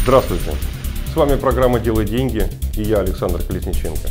Здравствуйте! С вами программа «Делай деньги» и я, Александр Колесниченко.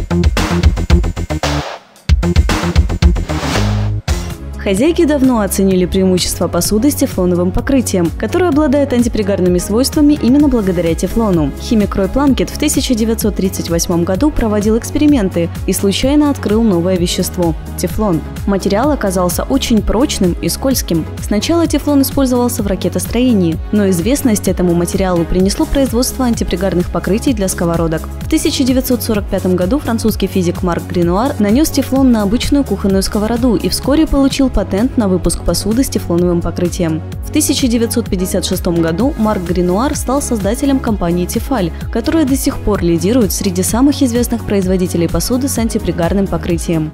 Хозяйки давно оценили преимущества посуды с тефлоновым покрытием, которое обладает антипригарными свойствами именно благодаря тефлону. Химик Рой Планкет в 1938 году проводил эксперименты и случайно открыл новое вещество – тефлон. Материал оказался очень прочным и скользким. Сначала тефлон использовался в ракетостроении, но известность этому материалу принесло производство антипригарных покрытий для сковородок. В 1945 году французский физик Марк Гренуар нанес тефлон на обычную кухонную сковороду и вскоре получил патент на выпуск посуды с тефлоновым покрытием. В 1956 году Марк Гренуар стал создателем компании Тефаль, которая до сих пор лидирует среди самых известных производителей посуды с антипригарным покрытием.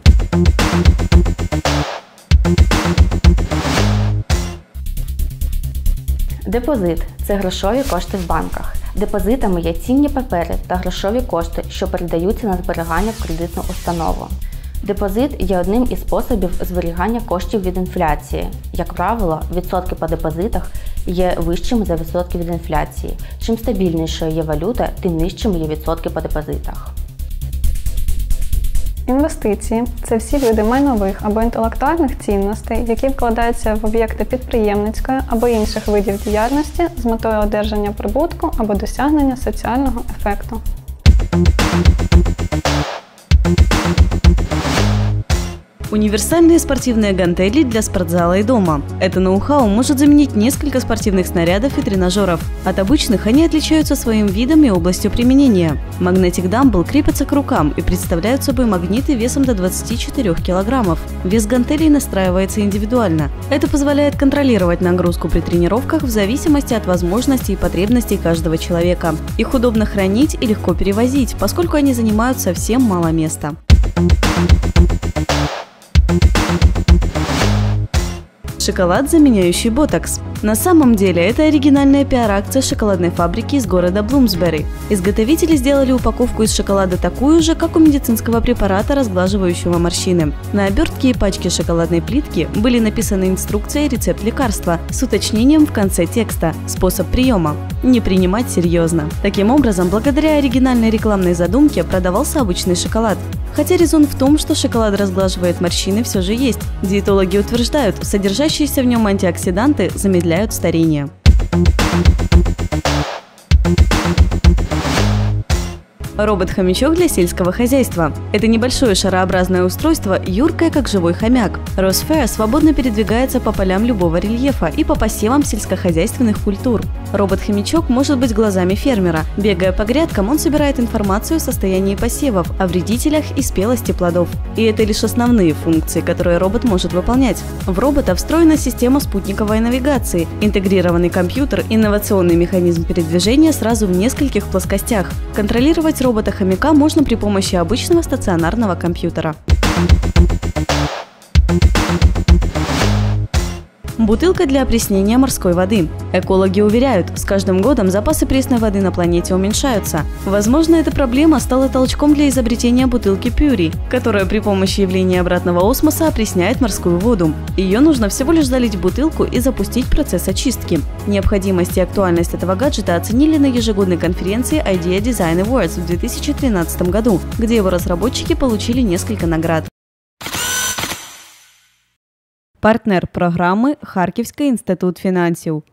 Депозит – це грошові кошти в банках. Депозитами є цінні папери та грошові кошти, що передаються на зберігання в кредитну установу. Депозит є одним із способів зберігання коштів від інфляції. Як правило, відсотки по депозитах є вищими за відсотки від інфляції. Чим стабільнішою є валюта, тим нижчими є відсотки по депозитах. Інвестиції – це всі види майнових або інтелектуальних цінностей, які вкладаються в об'єкти підприємницької або інших видів діяльності з метою одержання прибутку або досягнення соціального ефекту. Универсальные спортивные гантели для спортзала и дома. Это ноу-хау может заменить несколько спортивных снарядов и тренажеров. От обычных они отличаются своим видом и областью применения. Magnetic Dumbbell крепятся к рукам и представляют собой магниты весом до 24 килограммов. Вес гантелей настраивается индивидуально. Это позволяет контролировать нагрузку при тренировках в зависимости от возможностей и потребностей каждого человека. Их удобно хранить и легко перевозить, поскольку они занимают совсем мало места. Шоколад, заменяющий ботокс. На самом деле, это оригинальная пиар-акция шоколадной фабрики из города Блумсбери. Изготовители сделали упаковку из шоколада такую же, как у медицинского препарата, разглаживающего морщины. На обертке и пачке шоколадной плитки были написаны инструкция и рецепт лекарства с уточнением в конце текста «Способ приема». Не принимать серьезно. Таким образом, благодаря оригинальной рекламной задумке продавался обычный шоколад. Хотя резон в том, что шоколад разглаживает морщины, все же есть. Диетологи утверждают, содержащиеся в нем антиоксиданты замедляют старение. Робот-хомячок для сельского хозяйства. Это небольшое шарообразное устройство, юркое как живой хомяк. Росфер свободно передвигается по полям любого рельефа и по посевам сельскохозяйственных культур. Робот-хомячок может быть глазами фермера. Бегая по грядкам, он собирает информацию о состоянии посевов, о вредителях и спелости плодов. И это лишь основные функции, которые робот может выполнять. В робота встроена система спутниковой навигации, интегрированный компьютер, инновационный механизм передвижения сразу в нескольких плоскостях. Контролировать робота-хомяка можно при помощи обычного стационарного компьютера. Бутылка для опреснения морской воды. Экологи уверяют, с каждым годом запасы пресной воды на планете уменьшаются. Возможно, эта проблема стала толчком для изобретения бутылки Пюри, которая при помощи явления обратного осмоса опресняет морскую воду. Ее нужно всего лишь залить в бутылку и запустить процесс очистки. Необходимость и актуальность этого гаджета оценили на ежегодной конференции Idea Design Awards в 2013 году, где его разработчики получили несколько наград. Партнер программы Харківський інститут фінансів.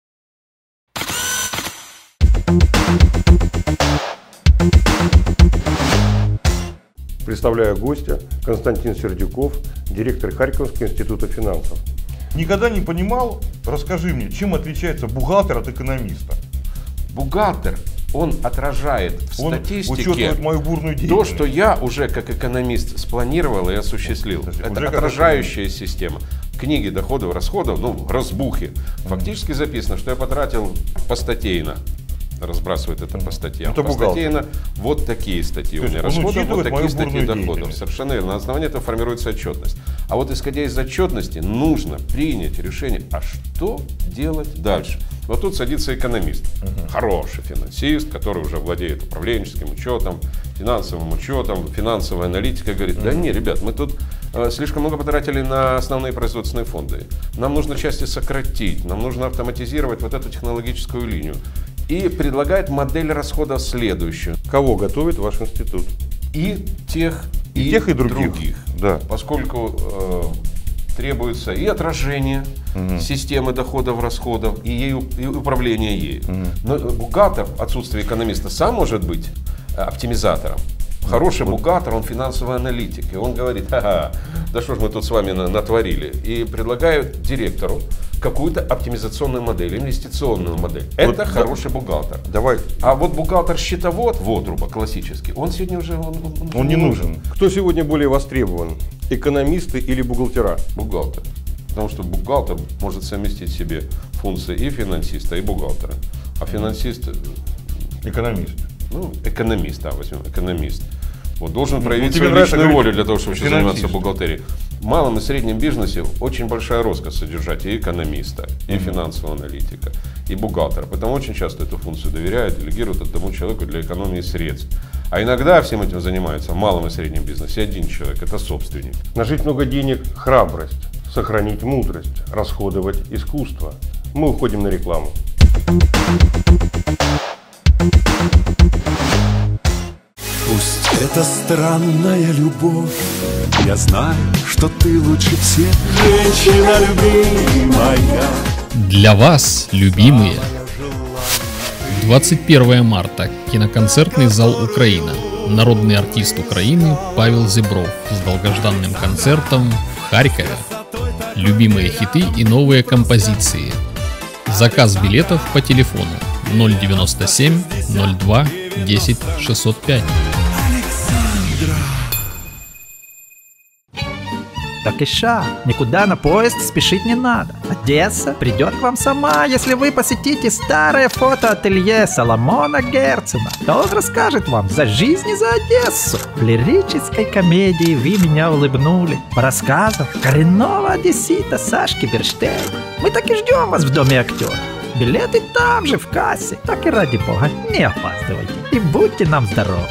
Представляю гостя Константин Сердюков, директор Харьковского института финансов. Никогда не понимал, расскажи мне, чем отличается бухгалтер от экономиста? Бухгалтер, он отражает в статистике мою бурную то, что я уже как экономист спланировал и осуществил. Это отражающая система. В книге доходов, расходов, ну, в разбухе, фактически записано, что я потратил постатейно. Разбрасывает это по статьям. Постатейно вот такие статьи у меня расходов, вот такие статьи доходов. Совершенно верно. На основании этого формируется отчетность. А вот исходя из отчетности нужно принять решение, а что делать дальше. Вот тут садится экономист, хороший финансист, который уже владеет управленческим учетом, финансовым учетом, финансовая аналитика, говорит, да не, ребят, мы тут слишком много потратили на основные производственные фонды. Нам нужно части сократить, нам нужно автоматизировать вот эту технологическую линию. и предлагает модель расходов следующую. Кого готовит ваш институт? И тех, и других. Да. Поскольку требуется и отражение системы доходов-расходов, и управление ею. Но бухгалтер в отсутствии экономиста сам может быть оптимизатором. Хороший бухгалтер, он финансовый аналитик, и он говорит: ага, да что ж мы тут с вами натворили, и предлагают директору какую-то оптимизационную модель, инвестиционную модель. Это хороший бухгалтер. Давай. А вот бухгалтер-счетовод, Вотруба классический, он сегодня уже он не нужен. Кто сегодня более востребован? Экономисты или бухгалтера? Бухгалтер. Потому что бухгалтер может совместить в себе функции и финансиста, и бухгалтера. А финансист... Экономист. Ну, экономист, да, возьмем, экономист. Вот, должен проявить свою личную волю для того, чтобы заниматься бухгалтерией. В малом и среднем бизнесе очень большая роскошь содержать и экономиста, и финансового аналитика, и бухгалтера. Поэтому очень часто эту функцию доверяют, делегируют одному человеку для экономии средств. А иногда всем этим занимается в малом и среднем бизнесе один человек, это собственник. Нажить много денег – храбрость, сохранить мудрость, расходовать искусство. Мы уходим на рекламу. Пусть это странная любовь, я знаю, что ты лучше всех, женщина любимая. Для вас, любимые. 21 марта. Киноконцертный зал «Украина». Народный артист Украины Павел Зебров с долгожданным концертом в Харькове. Любимые хиты и новые композиции. Заказ билетов по телефону 097 02 10 605. Так и ша, никуда на поезд спешить не надо. Одесса придет к вам сама, если вы посетите старое фотоателье Соломона Герцена. Он расскажет вам за жизнь и за Одессу. В лирической комедии «Вы меня улыбнули» по рассказам коренного одессита Сашки Берштейна. Мы так и ждем вас в Доме актеров. Билеты там же в кассе. Так и ради бога, не опаздывайте и будьте нам здоровы.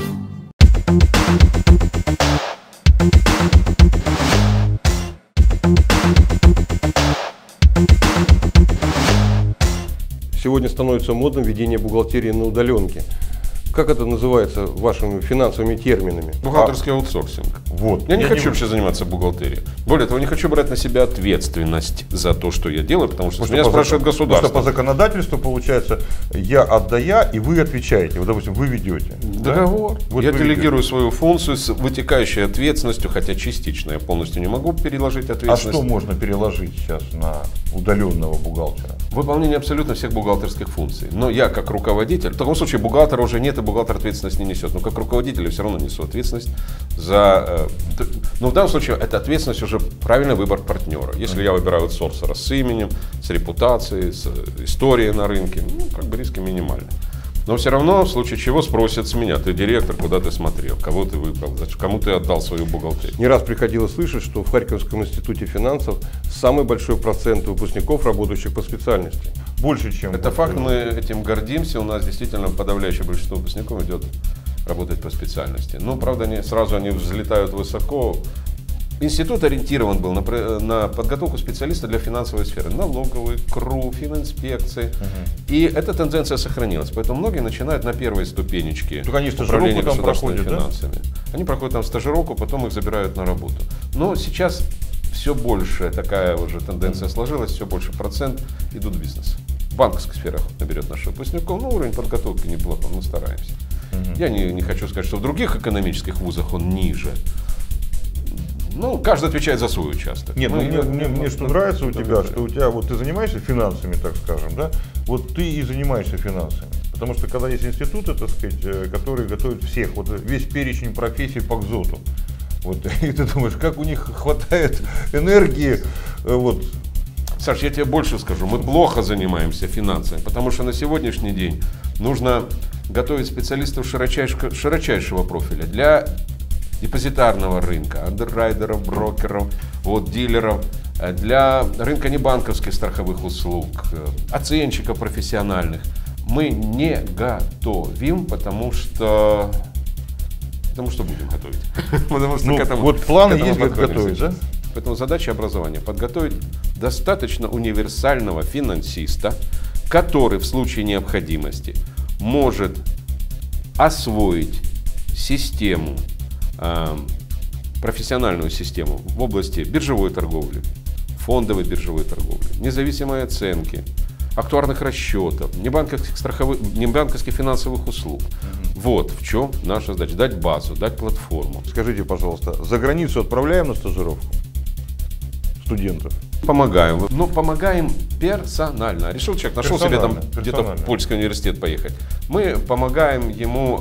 Сегодня становится модным ведение бухгалтерии на удаленке. Как это называется вашими финансовыми терминами? Бухгалтерский аутсорсинг. Вот. Я не хочу вообще заниматься бухгалтерией. Более того, не хочу брать на себя ответственность за то, что я делаю, потому что меня спрашивает государство. Потому что по законодательству получается, я отдаю, и вы отвечаете. Вот, допустим, вы ведете. Договор. Да? Вот я делегирую свою функцию с вытекающей ответственностью, хотя частично я полностью не могу переложить ответственность. А что можно переложить сейчас на удаленного бухгалтера? Выполнение абсолютно всех бухгалтерских функций. Но я как руководитель, в таком случае бухгалтера уже нет, и бухгалтер ответственность не несет. Но как руководитель я все равно несу ответственность за... Но в данном случае это ответственность уже правильный выбор партнера. Если я выбираю аутсорсера с именем, с репутацией, с историей на рынке, ну, как бы риски минимальны. Но все равно, в случае чего, спросят с меня: ты директор, куда ты смотрел, кого ты выбрал, кому ты отдал свою бухгалтерию. Не раз приходилось слышать, что в Харьковском институте финансов самый большой процент выпускников, работающих по специальности. Больше, чем... Это факт, мы этим гордимся, у нас действительно подавляющее большинство выпускников идет работать по специальности. Но, правда, они взлетают высоко. Институт ориентирован был на подготовку специалиста для финансовой сферы. Налоговый, КРУ, фининспекции. И эта тенденция сохранилась. Поэтому многие начинают на первой ступенечке управления государственными финансами. Да? Они проходят там стажировку, потом их забирают на работу. Но сейчас все больше такая уже тенденция сложилась, все больше процент идут в бизнес. В банковской сфере наберет наших выпускников, но уровень подготовки неплохо, мы стараемся. Я не хочу сказать, что в других экономических вузах он ниже. Ну, каждый отвечает за свой участок. Нет, мне что нравится у тебя, что у тебя, вот ты занимаешься финансами, так скажем, да, вот ты и занимаешься финансами. Потому что когда есть институты, так сказать, которые готовят всех, вот весь перечень профессий по КЗОТу, вот, и ты думаешь, как у них хватает энергии, вот. Саш, я тебе больше скажу, мы плохо занимаемся финансами, потому что на сегодняшний день нужно готовить специалистов широчайшего профиля для депозитарного рынка, андеррайдеров, брокеров, вот, дилеров, для рынка небанковских страховых услуг, оценщиков профессиональных. Мы не готовим, потому что будем готовить. Потому что вот планы есть, как готовить, да? Поэтому задача образования — подготовить достаточно универсального финансиста, который в случае необходимости может освоить систему, профессиональную систему в области биржевой торговли, фондовой биржевой торговли, независимой оценки, актуарных расчетов, небанковских финансовых услуг. Вот в чем наша задача. Дать базу, дать платформу. Скажите, пожалуйста, за границу отправляем на стажировку студентов? Помогаем. Но помогаем персонально. Решил человек, нашел себе там где-то в польский университет поехать. Мы помогаем ему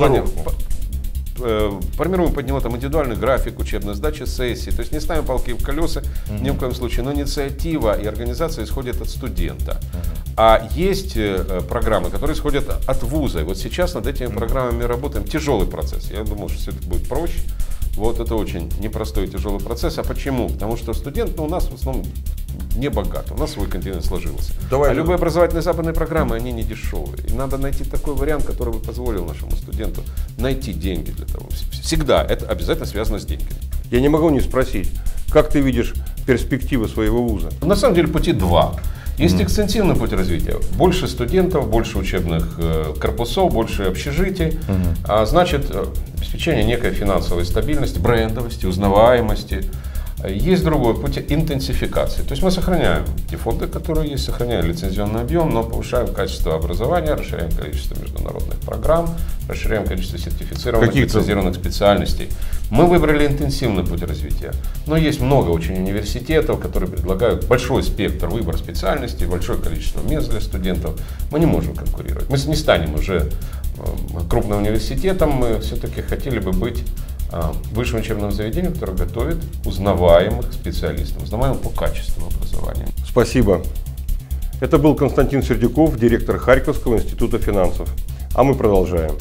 формируем под него там индивидуальный график учебной сдачи сессий. То есть не ставим палки в колеса ни в коем случае. Но инициатива и организация исходит от студента. А есть программы, которые исходят от вуза. И вот сейчас над этими программами работаем. Тяжелый процесс. Я думал, что все это будет проще. Вот это очень непростой и тяжелый процесс. А почему? Потому что студент у нас в основном не богат. У нас свой континент сложился. Любые образовательные западные программы, они не дешевые. И надо найти такой вариант, который бы позволил нашему студенту найти деньги для того. Всегда это обязательно связано с деньгами. Я не могу не спросить, как ты видишь перспективы своего вуза? На самом деле пути два. Есть экстенсивный путь развития. Больше студентов, больше учебных корпусов, больше общежитий. А значит, обеспечение некой финансовой стабильности, брендовости, узнаваемости. Есть другой путь интенсификации. То есть мы сохраняем те фонды, которые есть, сохраняем лицензионный объем, но повышаем качество образования, расширяем количество международных программ, расширяем количество сертифицированных лицензированных специальностей. Мы выбрали интенсивный путь развития. Но есть много очень университетов, которые предлагают большой спектр, выбор специальностей, большое количество мест для студентов. Мы не можем конкурировать. Мы не станем уже крупным университетом, мы все-таки хотели бы быть высшим учебным заведением, которое готовит узнаваемых специалистов, узнаваемых по качеству образования. Спасибо. Это был Константин Сердюков, директор Харьковского института финансов. А мы продолжаем.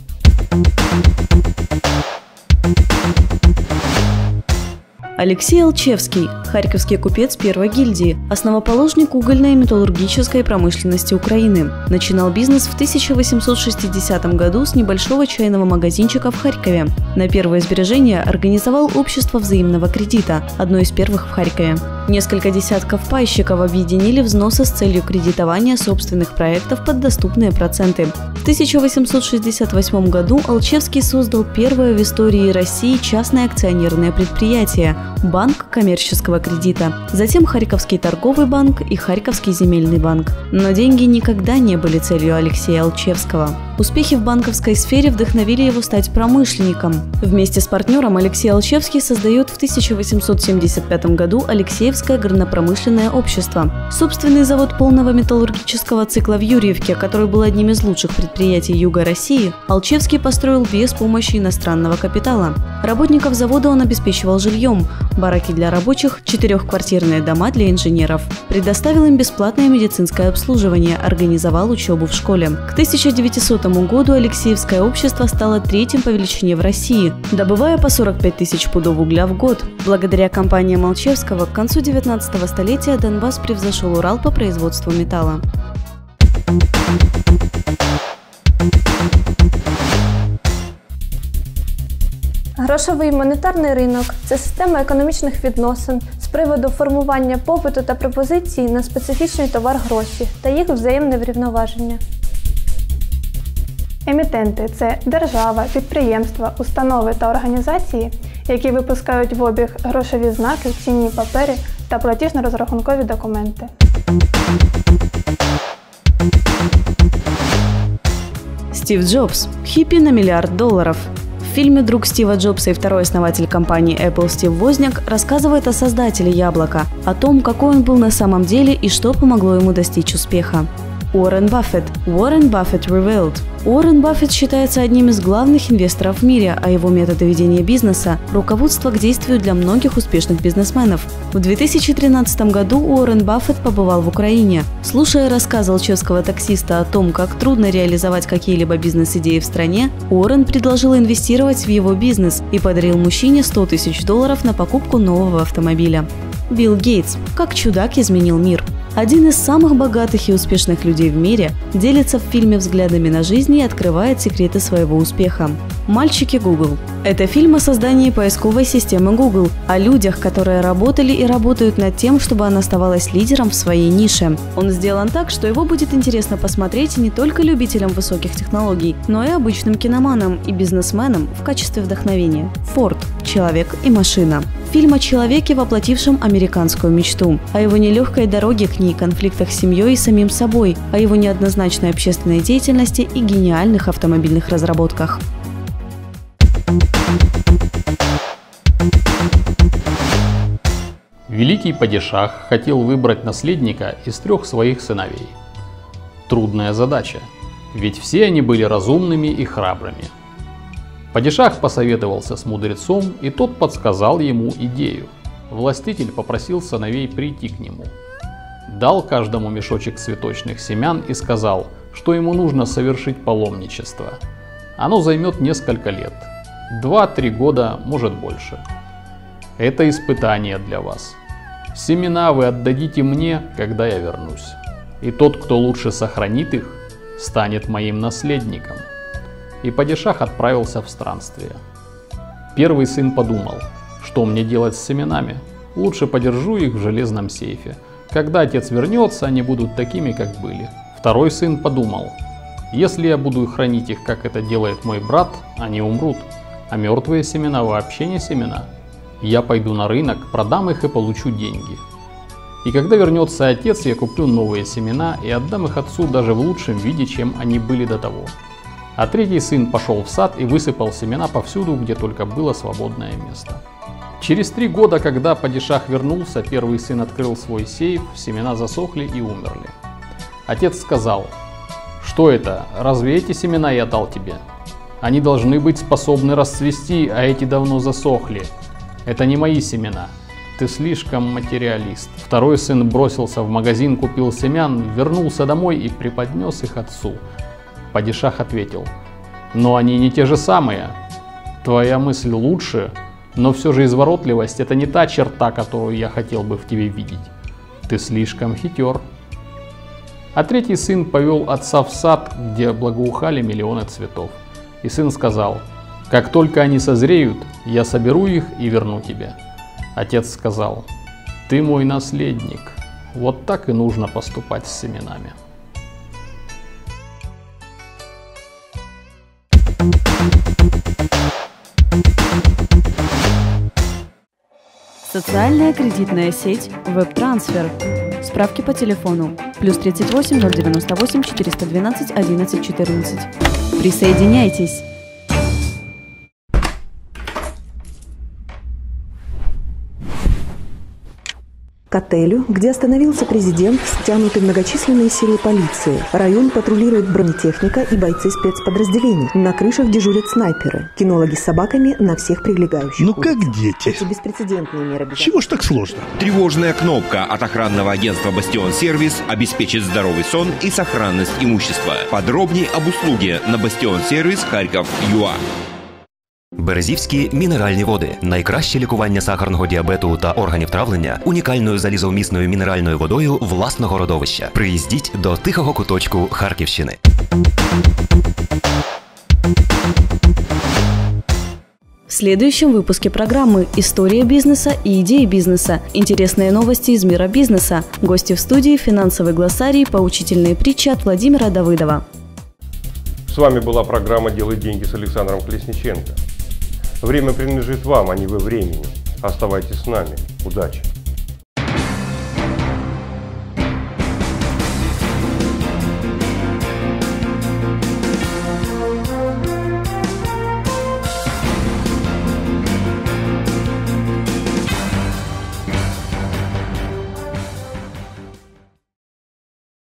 Алексей Алчевский, харьковский купец первой гильдии, основоположник угольной и металлургической промышленности Украины. Начинал бизнес в 1860 году с небольшого чайного магазинчика в Харькове. На первые сбережения организовал общество взаимного кредита, одно из первых в Харькове. Несколько десятков пайщиков объединили взносы с целью кредитования собственных проектов под доступные проценты. В 1868 году Алчевский создал первое в истории России частное акционерное предприятие – Банк коммерческого кредита, затем Харьковский торговый банк и Харьковский земельный банк. Но деньги никогда не были целью Алексея Алчевского. Успехи в банковской сфере вдохновили его стать промышленником. Вместе с партнером Алексей Алчевский создает в 1875 году Алексеевское горнопромышленное общество. Собственный завод полного металлургического цикла в Юрьевке, который был одним из лучших предприятий Юга России, Алчевский построил без помощи иностранного капитала. Работников завода он обеспечивал жильем, бараки для рабочих, 4-квартирные дома для инженеров. Предоставил им бесплатное медицинское обслуживание, организовал учебу в школе. К 1900 году Алексеевское общество стало третьим по величине в России, добывая по 45 тысяч пудов угля в год. Благодаря компаниям Алчевского к концу 19 столетия Донбасс превзошел Урал по производству металла. Грошовий монетарний ринок – це система економічних відносин з приводу формування попиту та пропозиції на специфічний товар гроші та їх взаємне врівноваження. Емітенти – це держава, підприємства, установи та організації, які випускають в обіг грошові знаки, цінні папери та платіжно-розрахункові документи. Стив Джобс – хиппи на $1 миллиард. В фильме «Друг Стива Джобса» и второй основатель компании Apple Стив Возняк рассказывает о создателе яблока, о том, какой он был на самом деле и что помогло ему достичь успеха. Уоррен Баффет. Уоррен Баффет Revealed. Уоррен Баффет считается одним из главных инвесторов в мире, а его методы ведения бизнеса – руководство к действию для многих успешных бизнесменов. В 2013 году Уоррен Баффет побывал в Украине. Слушая рассказ алчевского таксиста о том, как трудно реализовать какие-либо бизнес-идеи в стране, Уоррен предложил инвестировать в его бизнес и подарил мужчине $100 тысяч на покупку нового автомобиля. Билл Гейтс. Как чудак изменил мир. Один из самых богатых и успешных людей в мире делится в фильме взглядами на жизнь и открывает секреты своего успеха. «Мальчики Google». Это фильм о создании поисковой системы Google, о людях, которые работали и работают над тем, чтобы она оставалась лидером в своей нише. Он сделан так, что его будет интересно посмотреть не только любителям высоких технологий, но и обычным киноманам и бизнесменам в качестве вдохновения. Форд. Человек и машина. Фильм о человеке, воплотившем американскую мечту, о его нелегкой дороге к ней, конфликтах с семьей и самим собой, о его неоднозначной общественной деятельности и гениальных автомобильных разработках. Великий падишах хотел выбрать наследника из 3 своих сыновей. Трудная задача, ведь все они были разумными и храбрыми. Падишах посоветовался с мудрецом, и тот подсказал ему идею. Властитель попросил сыновей прийти к нему. Дал каждому мешочек цветочных семян и сказал, что ему нужно совершить паломничество. Оно займет несколько лет. 2-3 года, может больше. Это испытание для вас. Семена вы отдадите мне, когда я вернусь. И тот, кто лучше сохранит их, станет моим наследником. И падишах отправился в странствие. Первый сын подумал, что мне делать с семенами? Лучше подержу их в железном сейфе. Когда отец вернется, они будут такими, как были. Второй сын подумал, если я буду хранить их, как это делает мой брат, они умрут. А мертвые семена вообще не семена. Я пойду на рынок, продам их и получу деньги. И когда вернется отец, я куплю новые семена и отдам их отцу даже в лучшем виде, чем они были до того. А третий сын пошел в сад и высыпал семена повсюду, где только было свободное место. Через 3 года, когда падишах вернулся, первый сын открыл свой сейф, семена засохли и умерли. Отец сказал, что это, разве эти семена я дал тебе? Они должны быть способны расцвести, а эти давно засохли. Это не мои семена. Ты слишком материалист. Второй сын бросился в магазин, купил семян, вернулся домой и преподнес их отцу. Падишах ответил, но они не те же самые. Твоя мысль лучше, но все же изворотливость – это не та черта, которую я хотел бы в тебе видеть. Ты слишком хитер. А третий сын повел отца в сад, где благоухали миллионы цветов. И сын сказал, как только они созреют, я соберу их и верну тебе. Отец сказал, ты мой наследник. Вот так и нужно поступать с семенами. Социальная кредитная сеть WebTransfer. Справки по телефону +38 098 412 11 14. Присоединяйтесь! К отелю, где остановился президент, стянуты многочисленные силы полиции. Район патрулирует бронетехника и бойцы спецподразделений. На крышах дежурят снайперы. Кинологи с собаками на всех прилегающих. Ну как дети. Эти беспрецедентные меры безопасности. Чего ж так сложно? Тревожная кнопка от охранного агентства «Бастион Сервис» обеспечит здоровый сон и сохранность имущества. Подробнее об услуге на «Бастион Сервис» Харків.ua. Березівські мінеральні води – найкраще лікування сахарного діабету та органів травлення унікальною залізовмісною мінеральною водою власного родовища. Приїздіть до тихого куточку Харківщини. В следующем выпуске программы «История бизнеса и идеи бизнеса», интересные новости из мира бизнеса, гости в студии, финансовый глоссарий, поучительные притчи от Владимира Давыдова. С вами была программа «Делай деньги» с Александром Колесниченко. Время принадлежит вам, а не вы времени. Оставайтесь с нами. Удачи!